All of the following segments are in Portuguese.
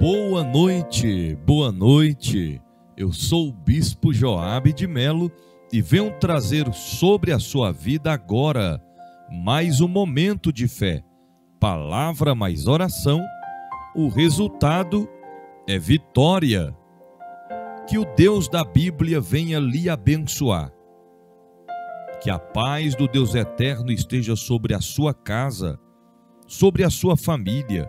Boa noite. Eu sou o Bispo Joabe de Melo e venho trazer sobre a sua vida agora mais um momento de fé. Palavra mais oração, o resultado é vitória. Que o Deus da Bíblia venha lhe abençoar. Que a paz do Deus eterno esteja sobre a sua casa, sobre a sua família.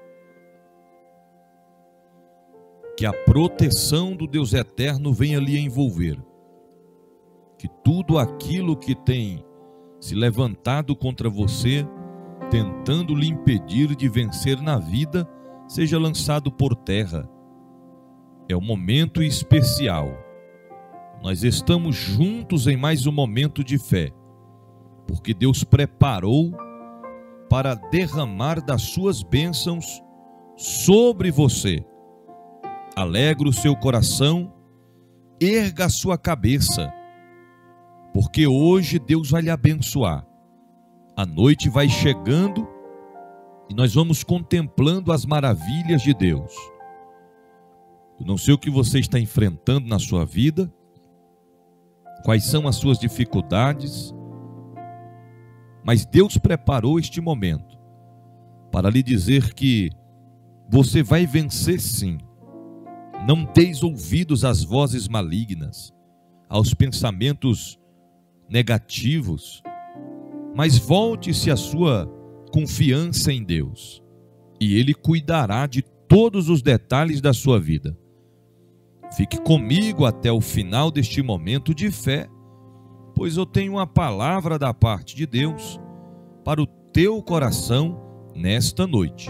Que a proteção do Deus eterno venha lhe envolver. Que tudo aquilo que tem se levantado contra você, tentando lhe impedir de vencer na vida, seja lançado por terra. É um momento especial. Nós estamos juntos em mais um momento de fé, porque Deus preparou para derramar das suas bênçãos sobre você. Alegra o seu coração, erga a sua cabeça, porque hoje Deus vai lhe abençoar. A noite vai chegando e nós vamos contemplando as maravilhas de Deus. Eu não sei o que você está enfrentando na sua vida, quais são as suas dificuldades, mas Deus preparou este momento para lhe dizer que você vai vencer sim. Não deis ouvidos às vozes malignas, aos pensamentos negativos, mas volte-se a sua confiança em Deus, e Ele cuidará de todos os detalhes da sua vida. Fique comigo até o final deste momento de fé, pois eu tenho uma palavra da parte de Deus para o teu coração nesta noite.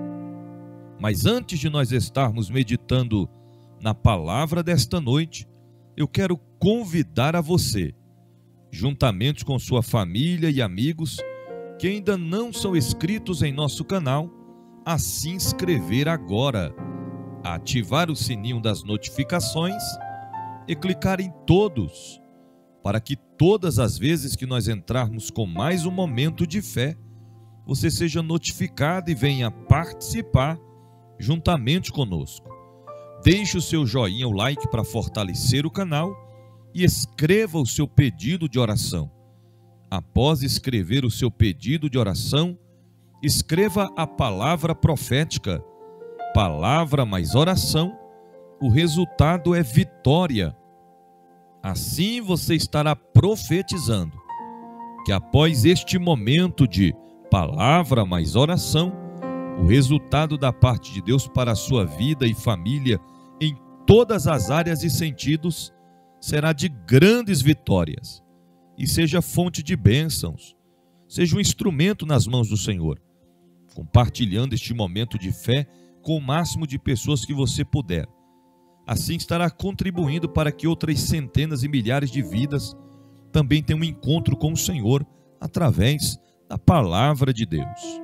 Mas antes de nós estarmos meditando na palavra desta noite, eu quero convidar a você, juntamente com sua família e amigos que ainda não são inscritos em nosso canal, a se inscrever agora, a ativar o sininho das notificações e clicar em todos, para que todas as vezes que nós entrarmos com mais um momento de fé, você seja notificado e venha participar juntamente conosco. Deixe o seu joinha, o like para fortalecer o canal e escreva o seu pedido de oração. Após escrever o seu pedido de oração, escreva a palavra profética. Palavra mais oração, o resultado é vitória. Assim você estará profetizando que após este momento de palavra mais oração, o resultado da parte de Deus para a sua vida e família em todas as áreas e sentidos será de grandes vitórias. E seja fonte de bênçãos, seja um instrumento nas mãos do Senhor, compartilhando este momento de fé com o máximo de pessoas que você puder. Assim estará contribuindo para que outras centenas e milhares de vidas também tenham um encontro com o Senhor através da palavra de Deus.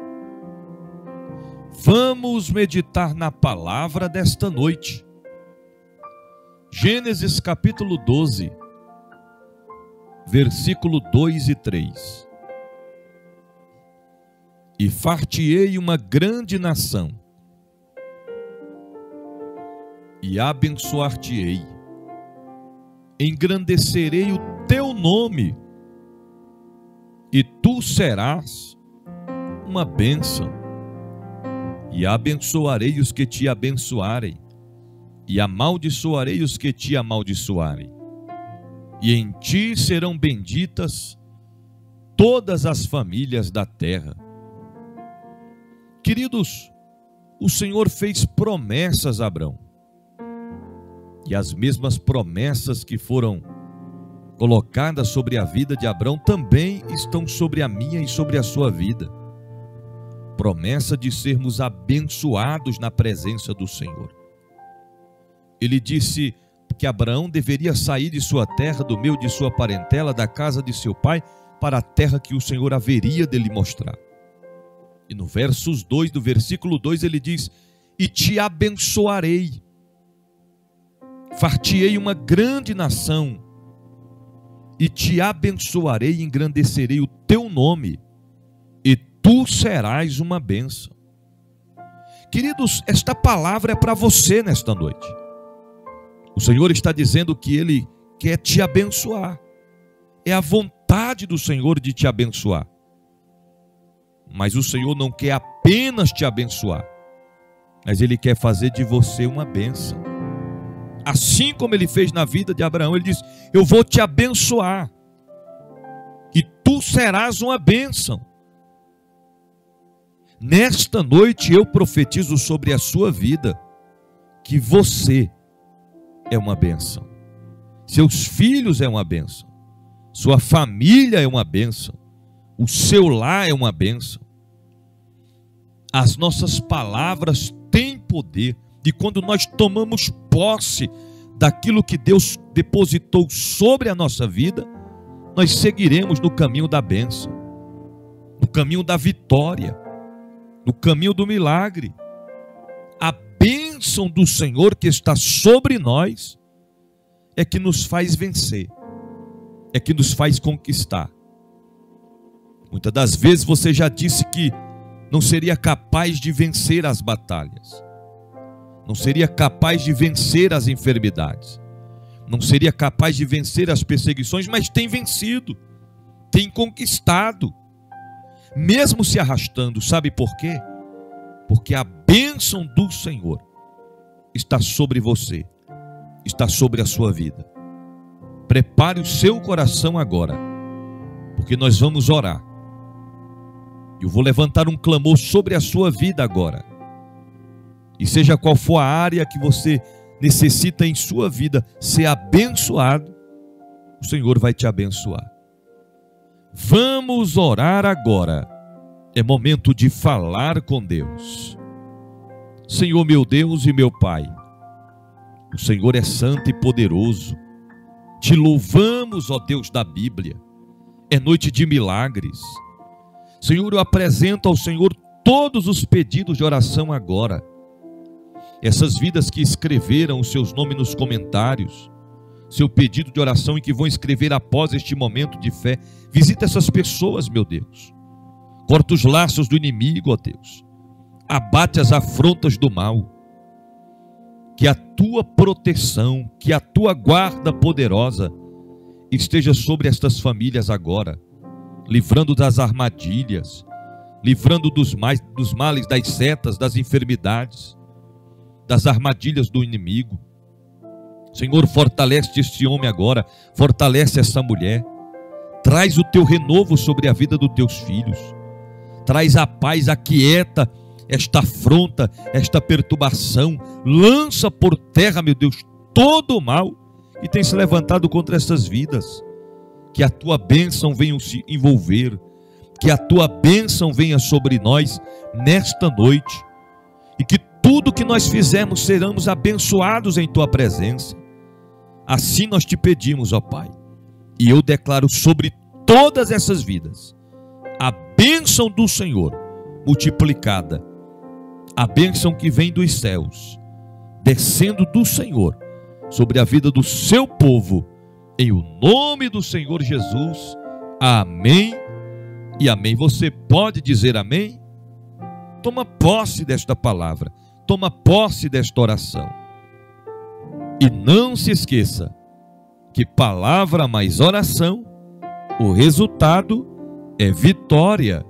Vamos meditar na palavra desta noite. Gênesis capítulo 12, versículo 2 e 3. E far-te-ei uma grande nação, e abençoar-te-ei, engrandecerei o teu nome, e tu serás uma bênção, e abençoarei os que te abençoarem, e amaldiçoarei os que te amaldiçoarem, e em ti serão benditas todas as famílias da terra. Queridos, o Senhor fez promessas a Abrão, e as mesmas promessas que foram colocadas sobre a vida de Abrão também estão sobre a minha e sobre a sua vida. Promessa de sermos abençoados na presença do Senhor. Ele disse que Abraão deveria sair de sua terra, do meio de sua parentela, da casa de seu pai, para a terra que o Senhor haveria de lhe mostrar. E no versos 2 do versículo 2 ele diz: e te abençoarei, far-te-ei uma grande nação, e te abençoarei e engrandecerei o teu nome, e tu serás uma bênção. Queridos, esta palavra é para você nesta noite. O Senhor está dizendo que Ele quer te abençoar. É a vontade do Senhor de te abençoar. Mas o Senhor não quer apenas te abençoar, mas Ele quer fazer de você uma bênção. Assim como Ele fez na vida de Abraão, Ele diz: eu vou te abençoar, e tu serás uma bênção. Nesta noite eu profetizo sobre a sua vida, que você é uma bênção. Seus filhos é uma bênção. Sua família é uma bênção. O seu lar é uma bênção. As nossas palavras têm poder. E quando nós tomamos posse daquilo que Deus depositou sobre a nossa vida, nós seguiremos no caminho da bênção, no caminho da vitória, no caminho do milagre. A bênção do Senhor que está sobre nós é que nos faz vencer, é que nos faz conquistar. Muitas das vezes você já disse que não seria capaz de vencer as batalhas, não seria capaz de vencer as enfermidades, não seria capaz de vencer as perseguições, mas tem vencido, tem conquistado, mesmo se arrastando. Sabe por quê? Porque a bênção do Senhor está sobre você, está sobre a sua vida. Prepare o seu coração agora, porque nós vamos orar. Eu vou levantar um clamor sobre a sua vida agora. E seja qual for a área que você necessita em sua vida ser abençoado, o Senhor vai te abençoar. Vamos orar agora. É momento de falar com Deus. Senhor meu Deus e meu Pai, o Senhor é santo e poderoso. Te louvamos, ó Deus da Bíblia. É noite de milagres. Senhor, eu apresento ao Senhor todos os pedidos de oração agora. Essas vidas que escreveram os seus nomes nos comentários, seu pedido de oração e que vão escrever após este momento de fé, visita essas pessoas, meu Deus. Corta os laços do inimigo, ó Deus. Abate as afrontas do mal. Que a tua proteção, que a tua guarda poderosa esteja sobre estas famílias agora, livrando das armadilhas, livrando dos males, das setas, das enfermidades, das armadilhas do inimigo. Senhor, fortalece este homem agora, fortalece essa mulher, traz o teu renovo sobre a vida dos teus filhos, traz a paz, aquieta esta afronta, esta perturbação, lança por terra, meu Deus, todo o mal que tem se levantado contra essas vidas. Que a tua bênção venha se envolver, que a tua bênção venha sobre nós nesta noite, e que tudo que nós fizermos seremos abençoados em tua presença. Assim nós te pedimos, ó Pai, e eu declaro sobre todas essas vidas a bênção do Senhor multiplicada, a bênção que vem dos céus, descendo do Senhor sobre a vida do seu povo, em o nome do Senhor Jesus. Amém e amém. Você pode dizer amém? Toma posse desta palavra, toma posse desta oração. E não se esqueça que palavra mais oração, o resultado é vitória.